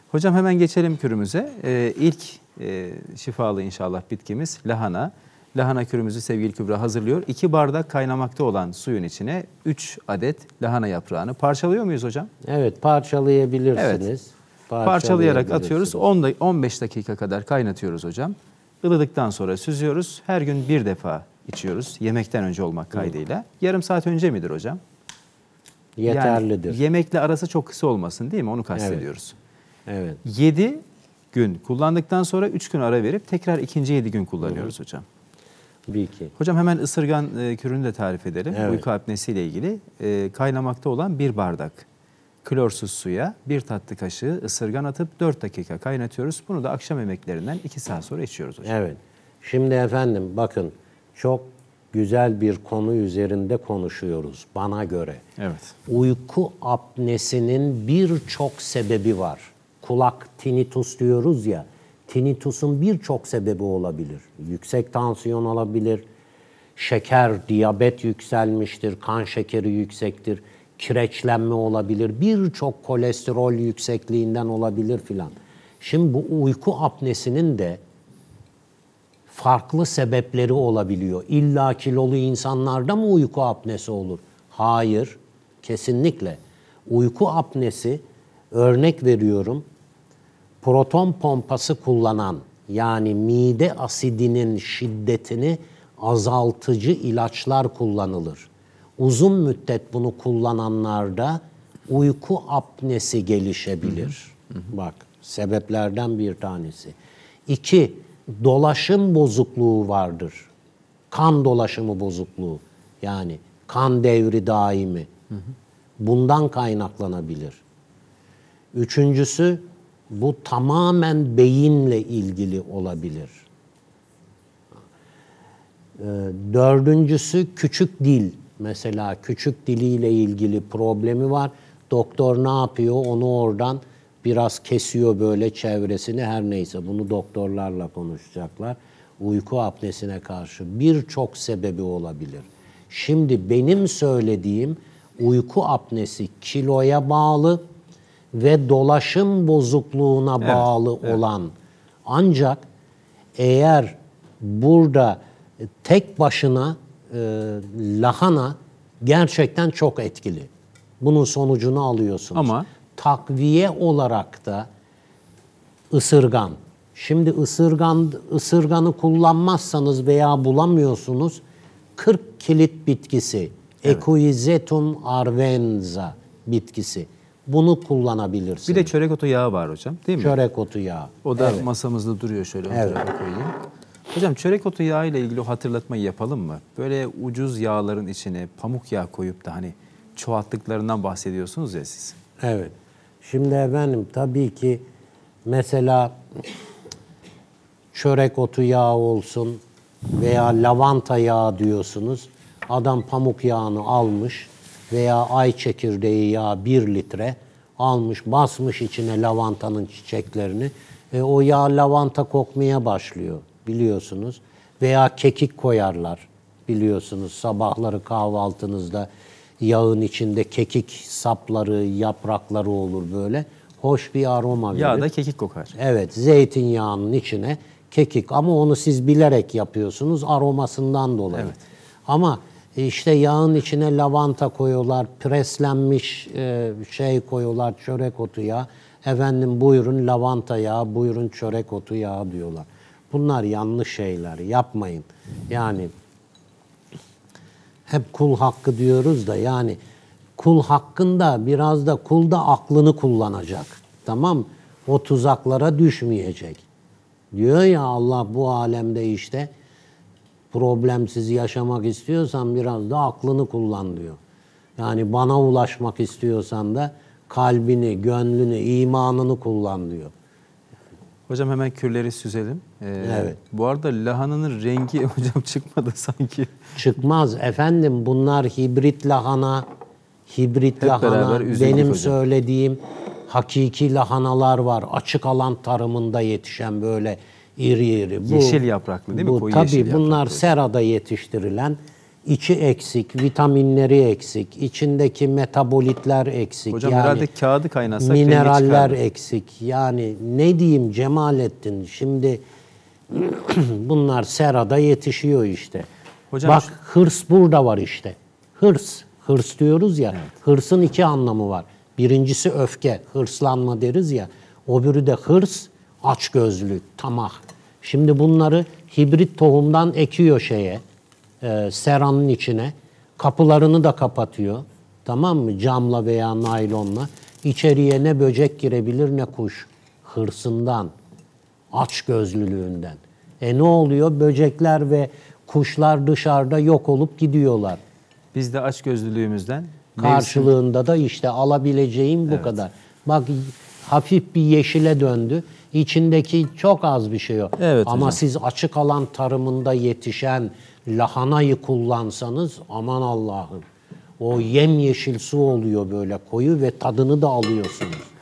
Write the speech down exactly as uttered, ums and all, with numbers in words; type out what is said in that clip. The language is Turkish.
Hocam hemen geçelim kürümüze. Ee, ilk e, şifalı inşallah bitkimiz lahana. Lahana kürümüzü sevgili Kübra hazırlıyor. iki bardak kaynamakta olan suyun içine üç adet lahana yaprağını parçalıyor muyuz hocam? Evet, parçalayabilirsiniz. Evet. Parçalayarak atıyoruz. on beş dakika kadar kaynatıyoruz hocam. Ilıdıktan sonra süzüyoruz. Her gün bir defa içiyoruz. Yemekten önce olmak kaydıyla. Yarım saat önce midir hocam? Yeterlidir. Yani yemekle arası çok kısa olmasın değil mi? Onu kastediyoruz. Evet. yedi gün kullandıktan sonra üç gün ara verip tekrar ikinci yedi gün kullanıyoruz Hı. hocam. Bir iki. Hocam hemen ısırgan e, kürünü de tarif edelim. Evet. Uyku apnesiyle ilgili e, kaynamakta olan bir bardak klorsuz suya bir tatlı kaşığı ısırgan atıp dört dakika kaynatıyoruz. Bunu da akşam yemeklerinden iki saat sonra içiyoruz hocam. Evet. Şimdi efendim bakın çok güzel bir konu üzerinde konuşuyoruz bana göre. Evet. Uyku apnesinin birçok sebebi var. Kulak tinnitus diyoruz ya. Tinnitusun birçok sebebi olabilir. Yüksek tansiyon olabilir. Şeker, diyabet yükselmiştir. Kan şekeri yüksektir. Kireçlenme olabilir. Birçok kolesterol yüksekliğinden olabilir filan. Şimdi bu uyku apnesinin de farklı sebepleri olabiliyor. İlla kilolu insanlarda mı uyku apnesi olur? Hayır, kesinlikle. Uyku apnesi, örnek veriyorum, proton pompası kullanan, yani mide asidinin şiddetini azaltıcı ilaçlar kullanılır. Uzun müddet bunu kullananlarda uyku apnesi gelişebilir. Hı hı. Bak, sebeplerden bir tanesi. İki, dolaşım bozukluğu vardır. Kan dolaşımı bozukluğu. Yani kan devri daimi. Hı hı. Bundan kaynaklanabilir. Üçüncüsü, bu tamamen beyinle ilgili olabilir. Ee, dördüncüsü küçük dil. Mesela küçük diliyle ilgili problemi var. Doktor ne yapıyor? Onu oradan biraz kesiyor böyle çevresini, her neyse. Bunu doktorlarla konuşacaklar. Uyku apnesine karşı birçok sebebi olabilir. Şimdi benim söylediğim uyku apnesi kiloya bağlı ve dolaşım bozukluğuna evet, bağlı evet. olan, ancak eğer burada tek başına e, lahana gerçekten çok etkili. Bunun sonucunu alıyorsunuz. Ama takviye olarak da ısırgan. Şimdi ısırgan ısırganı kullanmazsanız veya bulamıyorsunuz, kırk kilit bitkisi, evet. Equisetum arvenza bitkisi. Bunu kullanabilirsiniz. Bir de çörek otu yağı var hocam, değil mi? Çörek otu yağı. O da evet. masamızda duruyor, şöyle evet. koyayım. Hocam çörek otu yağı ile ilgili o hatırlatmayı yapalım mı? Böyle ucuz yağların içine pamuk yağı koyup da hani çoğalttıklarından bahsediyorsunuz ya siz. Evet. Şimdi efendim tabii ki mesela çörek otu yağı olsun veya lavanta yağı diyorsunuz. Adam pamuk yağını almış veya ay çekirdeği yağı bir litre almış, basmış içine lavantanın çiçeklerini. E, o yağ lavanta kokmaya başlıyor biliyorsunuz. Veya kekik koyarlar biliyorsunuz, sabahları kahvaltınızda yağın içinde kekik sapları, yaprakları olur böyle. Hoş bir aroma verir. Yağda kekik kokar. Evet, zeytinyağının içine kekik, ama onu siz bilerek yapıyorsunuz aromasından dolayı. Evet. Ama işte yağın içine lavanta koyuyorlar, preslenmiş e, şey koyuyorlar, çörek otu yağı. Efendim buyurun lavanta yağı, buyurun çörek otu yağı diyorlar. Bunlar yanlış şeyler, yapmayın. Yani hep kul hakkı diyoruz da, yani kul hakkında biraz da kul da aklını kullanacak. Tamam, o tuzaklara düşmeyecek. Diyor ya Allah bu alemde işte problemsiz yaşamak istiyorsan biraz da aklını kullan diyor. Yani bana ulaşmak istiyorsan da kalbini, gönlünü, imanını kullan diyor. Hocam hemen kürleri süzelim. Ee, evet. Bu arada lahananın rengi hocam çıkmadı sanki. Çıkmaz efendim, bunlar hibrit lahana, hibrit Hep lahana, benim hocam. söylediğim hakiki lahanalar var. Açık alan tarımında yetişen böyle iri iri. Bu, yeşil yapraklı değil mi? Bu, Koyu tabii yeşil bunlar yapraklı. serada yetiştirilen içi eksik, vitaminleri eksik, içindeki metabolitler eksik. Hocam yani herhalde kağıdı kaynatsak rengi mineraller çıkardı. eksik. Yani ne diyeyim Cemalettin, şimdi bunlar serada yetişiyor işte. Hocam Bak şu- hırs burada var işte. Hırs. Hırs diyoruz ya. Hırsın iki anlamı var. Birincisi öfke, hırslanma deriz ya. Öbürü de hırs, açgözlülük, tamah. Şimdi bunları hibrit tohumdan ekiyor şeye, e, seranın içine. Kapılarını da kapatıyor. Tamam mı? Camla veya naylonla. İçeriye ne böcek girebilir ne kuş. Hırsından, açgözlülüğünden. E ne oluyor? Böcekler ve kuşlar dışarıda yok olup gidiyorlar. Biz de açgözlülüğümüzden mevsim- Karşılığında da işte alabileceğim bu kadar. Bak hafif bir yeşile döndü. İçindeki çok az bir şey o. Evet Ama hocam. siz açık alan tarımında yetişen lahanayı kullansanız aman Allah'ım. O yemyeşil su oluyor böyle koyu ve tadını da alıyorsunuz.